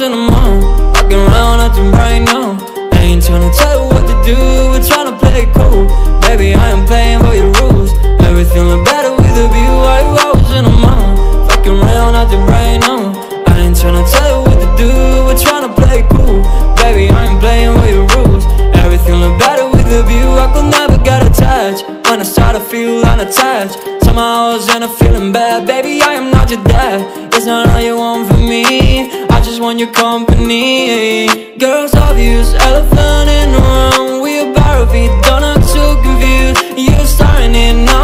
in a month, walking around acting right now. I ain't tryna tell you what to do, we're tryna play it cool. Baby, I am playing by your rules. Everything look better with a view. 8 hours in a month, walking around acting right now. I ain't tryna tell you what to do, we're tryna play it cool. Baby, I ain't playing by your rules. Everything look better with a view. I could never get attached. When I start to feel unattached, somehow I was in a feeling bad. Baby, I am not your dad. It's not all you want from me, I just want your company. Girls obvious, elephant in the room. We about our feet, don't look too confused. You're starting it now.